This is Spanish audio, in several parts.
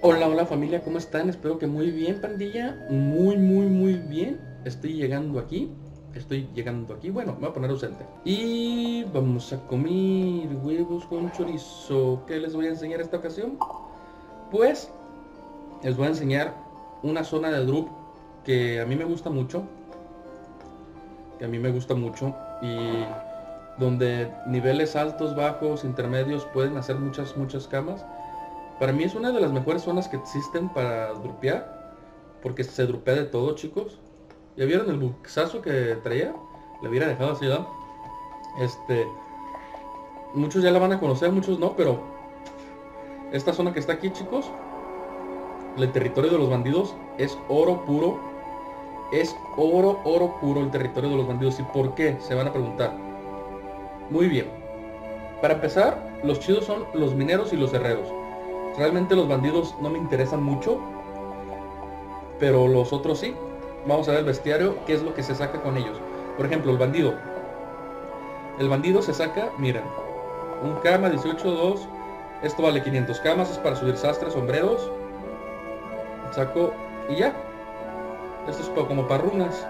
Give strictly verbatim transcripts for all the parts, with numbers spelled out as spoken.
Hola, hola familia, ¿cómo están? Espero que muy bien, pandilla. Muy, muy, muy bien. Estoy llegando aquí. Estoy llegando aquí. Bueno, me voy a poner ausente. Y vamos a comer huevos con chorizo. ¿Qué les voy a enseñar esta ocasión? Pues les voy a enseñar una zona de drop que a mí me gusta mucho. Que a mí me gusta mucho. Y donde niveles altos, bajos, intermedios pueden hacer muchas, muchas camas. Para mí es una de las mejores zonas que existen para drupear, porque se drupea de todo, chicos. ¿Ya vieron el buxazo que traía? Le hubiera dejado así, ¿no? Este, muchos ya la van a conocer, muchos no, pero esta zona que está aquí, chicos, el territorio de los bandidos es oro puro. Es oro, oro puro el territorio de los bandidos. ¿Y por qué? Se van a preguntar. Muy bien. Para empezar, los chidos son los mineros y los herreros. Realmente los bandidos no me interesan mucho, pero los otros sí. Vamos a ver el bestiario, qué es lo que se saca con ellos. Por ejemplo, el bandido. El bandido se saca, miren, un cama dieciocho dos. Esto vale quinientos camas, es para subir sastres, sombreros. Saco y ya. Esto es como para runas.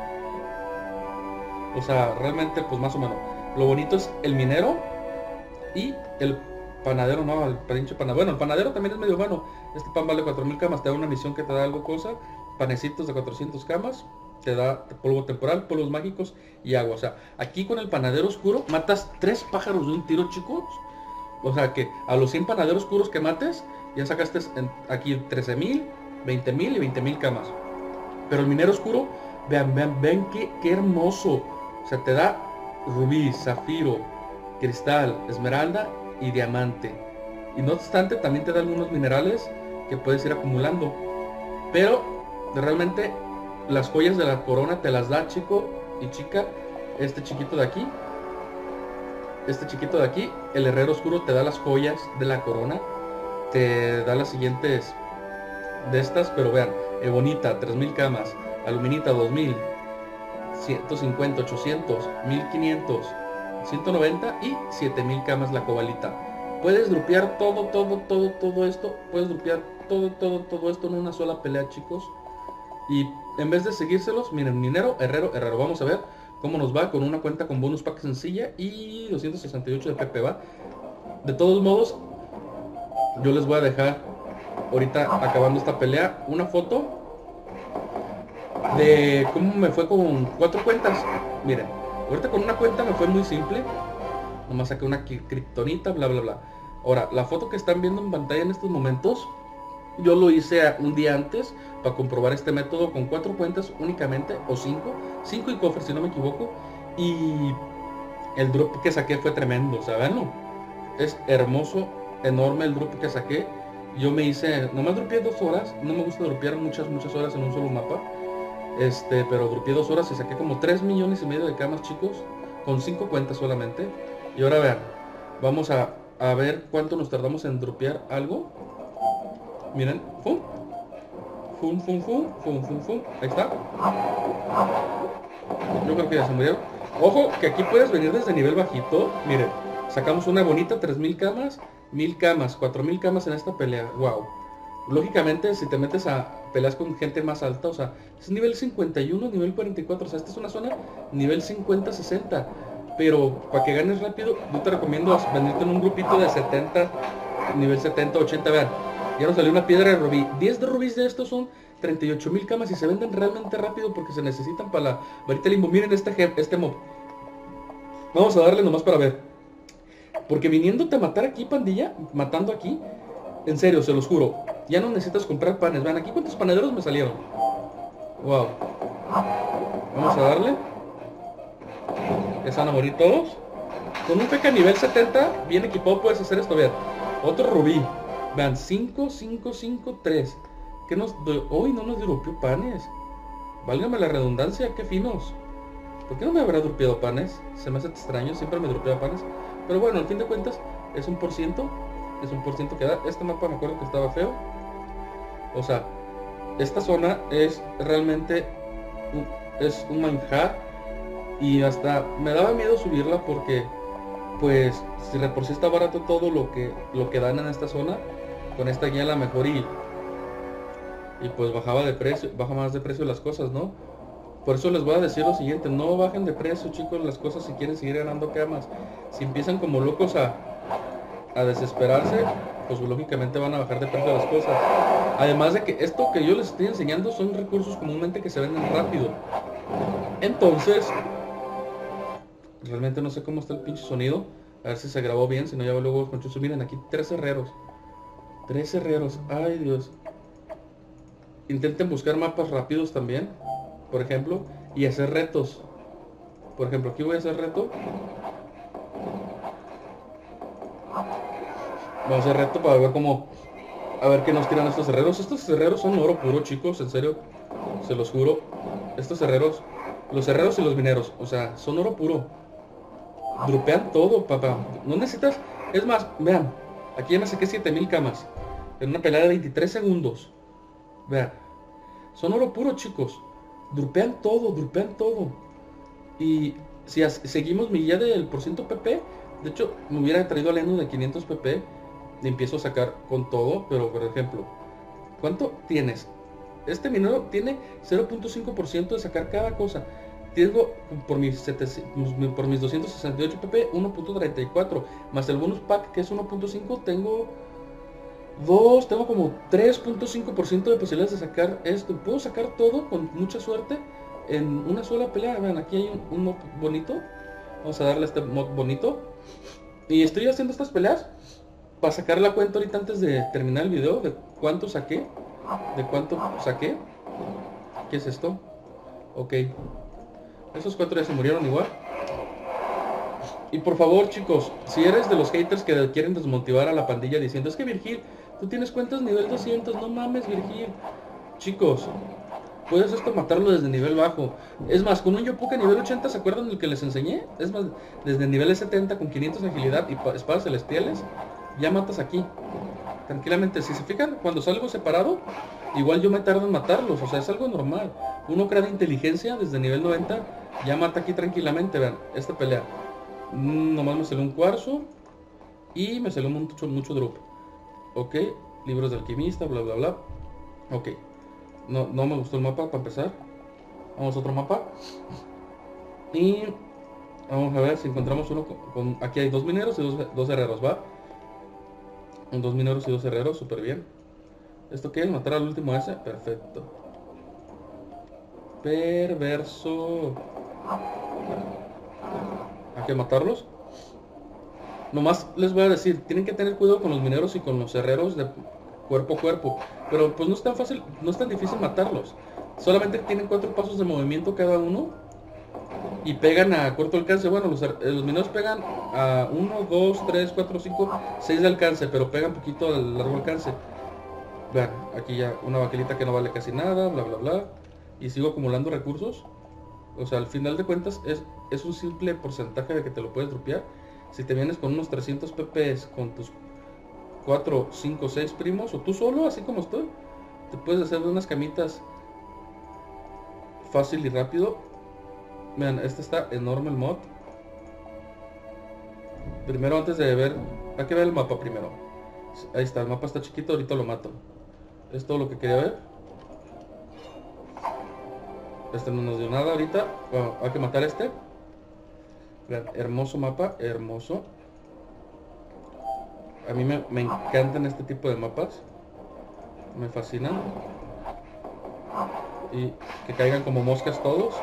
O sea, realmente pues más o menos. Lo bonito es el minero y el panadero, no, el pinche panadero. Bueno, el panadero también es medio bueno. Este pan vale cuatro mil camas, te da una misión que te da algo cosa. Panecitos de cuatrocientos camas, te da polvo temporal, polvos mágicos y agua. O sea, aquí con el panadero oscuro matas tres pájaros de un tiro, chicos. O sea que a los cien panaderos oscuros que mates, ya sacaste en, aquí trece mil, veinte mil y veinte mil camas. Pero el minero oscuro, vean, vean, vean qué, qué hermoso. O sea, te da rubí, zafiro, cristal, esmeralda y diamante. Y no obstante, también te da algunos minerales que puedes ir acumulando. Pero realmente las joyas de la corona te las da, chico y chica, este chiquito de aquí. Este chiquito de aquí, el herrero oscuro, te da las joyas de la corona. Te da las siguientes de estas, pero vean, ebonita, tres mil camas, aluminita, dos mil, ciento cincuenta, ochocientos, mil quinientos, ciento noventa y siete mil camas la cobalita. Puedes drupear todo, todo, todo, todo esto. Puedes drupear todo, todo, todo esto en una sola pelea, chicos. Y en vez de seguírselos, miren, minero, herrero, herrero. Vamos a ver cómo nos va con una cuenta con bonus pack sencilla y doscientos sesenta y ocho de P P, ¿va? De todos modos, yo les voy a dejar ahorita, acabando esta pelea, una foto de cómo me fue con cuatro cuentas. Miren, ahorita con una cuenta me fue muy simple. Nomás saqué una kriptonita, bla, bla, bla. Ahora, la foto que están viendo en pantalla en estos momentos, yo lo hice un día antes para comprobar este método con cuatro cuentas únicamente, o cinco, cinco y cofres si no me equivoco. Y el drop que saqué fue tremendo, o sea, veanlo. Es hermoso, enorme el drop que saqué. Yo me hice, nomás dropeé dos horas, no me gusta dropear muchas, muchas horas en un solo mapa. Este, pero dropeé dos horas y saqué como tres millones y medio de camas, chicos, con cinco cuentas solamente. Y ahora vean, vamos a, a ver cuánto nos tardamos en dropear algo. Miren, fum, fum, fum, fum, fum, fum, fum, ahí está. Yo creo que ya se murieron. Ojo, que aquí puedes venir desde nivel bajito. Miren, sacamos una bonita tres mil camas, mil camas, cuatro mil camas en esta pelea. Wow. Lógicamente, si te metes a peleas con gente más alta, o sea, es nivel cincuenta y uno, nivel cuarenta y cuatro, o sea, esta es una zona nivel cincuenta, sesenta. Pero para que ganes rápido, yo te recomiendo venirte en un grupito de setenta, nivel setenta, ochenta, vean. Ya nos salió una piedra de rubí. diez de rubíes de estos son treinta y ocho mil camas y se venden realmente rápido porque se necesitan para la varita limbo. Miren este, este mob. Vamos a darle nomás para ver. Porque viniéndote a matar aquí, pandilla, matando aquí, en serio, se los juro, ya no necesitas comprar panes. Vean, aquí cuántos panaderos me salieron. Wow. Vamos a darle. Ya se van a morir todos. Con un P K nivel setenta, bien equipado, puedes hacer esto. Vean, otro rubí. Vean, cinco, cinco, cinco, tres. ¿Qué nos dio? Hoy no nos dropeó panes. Válgame la redundancia, qué finos. ¿Por qué no me habrá dropeado panes? Se me hace extraño, siempre me dropea panes. Pero bueno, al fin de cuentas, es un por ciento. Es un por ciento que da. Este mapa me acuerdo que estaba feo. O sea, esta zona es realmente un, es un manjar. Y hasta me daba miedo subirla porque, pues, si de por sí está barato todo lo que, lo que dan en esta zona, con esta guía a la mejor y y pues bajaba de precio, baja más de precio las cosas, ¿no? Por eso les voy a decir lo siguiente, no bajen de precio, chicos, las cosas si quieren seguir ganando camas. Si empiezan como locos a, a desesperarse, pues lógicamente van a bajar de precio las cosas. Además de que esto que yo les estoy enseñando son recursos comúnmente que se venden rápido. Entonces, realmente no sé cómo está el pinche sonido. A ver si se grabó bien, si no ya luego con chuzo. Miren, aquí tres herreros. Tres herreros, ay Dios. Intenten buscar mapas rápidos también, por ejemplo, y hacer retos. Por ejemplo, aquí voy a hacer reto. Vamos a hacer reto para ver cómo... A ver qué nos tiran estos herreros. Estos herreros son oro puro, chicos, en serio. Se los juro. Estos herreros, los herreros y los mineros, o sea, son oro puro. Drupean todo, papá. No necesitas... Es más, vean, aquí ya me saqué siete mil camas en una pelea de veintitrés segundos. Vean, son oro puro, chicos. Drupean todo, drupean todo. Y si seguimos mi guía del por ciento P P, de hecho, me hubiera traído al Enu de quinientos P P. Y empiezo a sacar con todo, pero por ejemplo, ¿cuánto tienes? Este minero tiene cero punto cinco por ciento de sacar cada cosa. Tengo por mis, setecientos, por mis doscientos sesenta y ocho P P uno punto treinta y cuatro, más el bonus pack que es uno punto cinco, tengo dos, tengo como tres punto cinco por ciento de posibilidades de sacar esto. Puedo sacar todo con mucha suerte en una sola pelea. Vean, aquí hay un, un mod bonito. Vamos a darle a este mod bonito. Y estoy haciendo estas peleas para sacar la cuenta ahorita antes de terminar el video de cuánto saqué. De cuánto saqué. ¿Qué es esto? Ok. Esos cuatro ya se murieron igual. Y por favor, chicos, si eres de los haters que quieren desmotivar a la pandilla diciendo, es que Virgil, tú tienes cuentas nivel doscientos, no mames, Virgil. Chicos, puedes esto matarlo desde nivel bajo. Es más, con un Yopuka nivel ochenta, ¿se acuerdan del que les enseñé? Es más, desde nivel setenta con quinientos de agilidad y espadas celestiales, ya matas aquí. Tranquilamente, si se fijan, cuando salgo separado, igual yo me tardo en matarlos, o sea, es algo normal. Uno crea de inteligencia desde nivel noventa, ya mata aquí tranquilamente. Vean, esta pelea. Mm, nomás me salió un cuarzo y me salió mucho, mucho drop. Ok, libros de alquimista, bla bla bla. Ok, no, no me gustó el mapa para empezar. Vamos a otro mapa. Y vamos a ver si encontramos uno con... con aquí hay dos mineros y dos, dos herreros, ¿va? Dos mineros y dos herreros, súper bien. ¿Esto qué es? ¿Matar al último ese? Perfecto. Perverso. Hay que matarlos. Nomás les voy a decir, tienen que tener cuidado con los mineros y con los herreros de cuerpo a cuerpo. Pero pues no es tan fácil, no es tan difícil matarlos. Solamente tienen cuatro pasos de movimiento cada uno. Y pegan a corto alcance. Bueno, los, los mineros pegan a uno, dos, tres, cuatro, cinco, seis de alcance, pero pegan poquito al largo alcance. Vean, aquí ya una baquelita que no vale casi nada, bla bla bla. Y sigo acumulando recursos. O sea, al final de cuentas es, es un simple porcentaje de que te lo puedes dropear. Si te vienes con unos trescientos P P con tus cuatro, cinco, seis primos, o tú solo, así como estoy, te puedes hacer unas camitas fácil y rápido. Vean, este está enorme el mod. Primero, antes de ver, hay que ver el mapa primero. Ahí está, el mapa está chiquito, ahorita lo mato. Es todo lo que quería ver. Este no nos dio nada ahorita. Bueno, hay que matar a este. Vean, hermoso mapa, hermoso. A mí me, me encantan este tipo de mapas. Me fascinan. Y que caigan como moscas todos.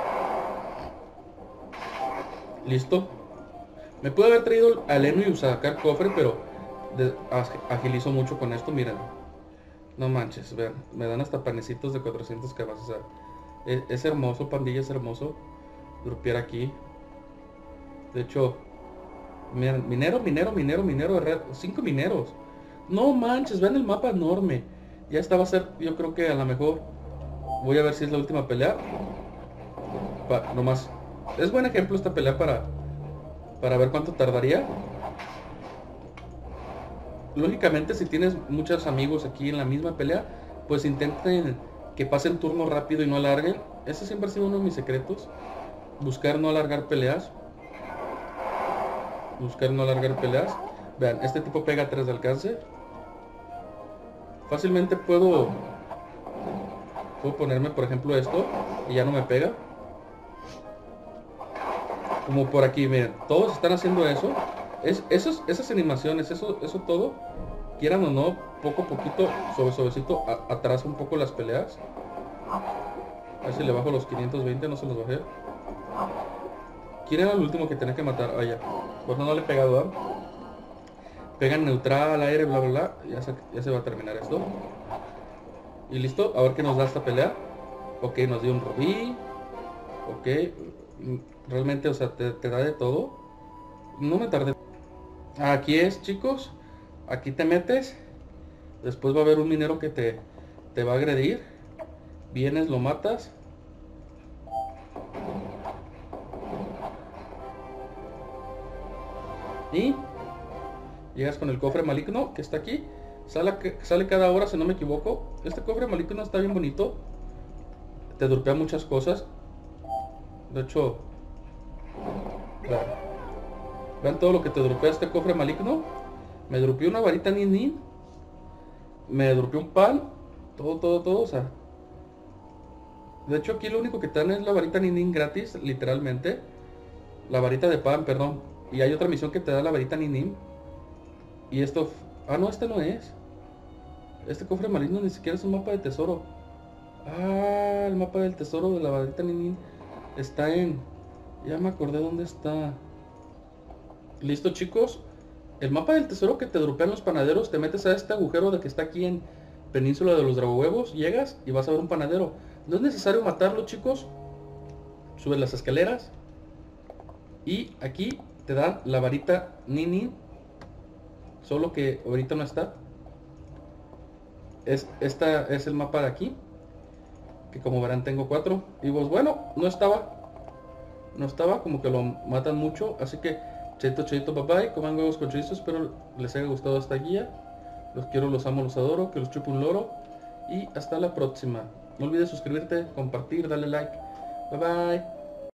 Listo. Me pude haber traído al Enu y sacar cofre, pero de, agilizo mucho con esto, miren. No manches, vean, me dan hasta panecitos de cuatrocientos camas, o sea, es, es hermoso, pandilla, es hermoso dropear aquí. De hecho, miren, minero, minero, minero, minero, cinco mineros. No manches, vean el mapa enorme. Ya esta va a ser, yo creo que a lo mejor, voy a ver si es la última pelea. Pa, nomás, es buen ejemplo esta pelea para, para ver cuánto tardaría. Lógicamente, si tienes muchos amigos aquí en la misma pelea, pues intenten que pasen turno rápido y no alarguen. Ese siempre ha sido uno de mis secretos. Buscar no alargar peleas. Buscar no alargar peleas. Vean, este tipo pega tres de alcance. Fácilmente puedo Puedo ponerme, por ejemplo, esto y ya no me pega. Como por aquí, miren, todos están haciendo eso. Es, esos, esas animaciones, eso, eso todo, quieran o no, poco a poquito, suave, suavecito, a, atrasa un poco las peleas. A ver si le bajo los quinientos veinte, no se los bajé. ¿Quién era el último que tenía que matar? Ah, ya. Pues no, no le he pegado, ¿verdad? Pegan neutral, aire, bla, bla, bla. Ya se, ya se va a terminar esto. Y listo, a ver qué nos da esta pelea. Ok, nos dio un rubí. Ok. Realmente, o sea, te, te da de todo. No me tardé. Aquí es, chicos. Aquí te metes. Después va a haber un minero que te, te va a agredir. Vienes, lo matas. Y llegas con el cofre maligno que está aquí. Sale, sale cada hora, si no me equivoco. Este cofre maligno está bien bonito. Te dropea muchas cosas. De hecho, vean, vean todo lo que te dropea este cofre maligno. Me dropeó una varita nin nin. Me dropeó un pan. Todo, todo, todo, o sea. De hecho, aquí lo único que te dan es la varita nin nin gratis, literalmente. La varita de pan, perdón. Y hay otra misión que te da la varita nin nin. Y esto... Ah, no, este no es. Este cofre maligno ni siquiera es un mapa de tesoro. Ah, el mapa del tesoro de la varita nin nin está en... Ya me acordé dónde está. Listo, chicos. El mapa del tesoro que te dropean los panaderos. Te metes a este agujero de que está aquí en Península de los Dragohuevos. Llegas y vas a ver un panadero. No es necesario matarlo, chicos. Subes las escaleras. Y aquí te dan la varita nin nin. Solo que ahorita no está. Es, esta es el mapa de aquí. Que como verán tengo cuatro. Y pues bueno, no estaba. No estaba, como que lo matan mucho. Así que, chaito, chaito, bye bye. Coman huevos con chorizo. Espero les haya gustado esta guía. Los quiero, los amo, los adoro. Que los chupe un loro. Y hasta la próxima. No olvides suscribirte, compartir, darle like. Bye bye.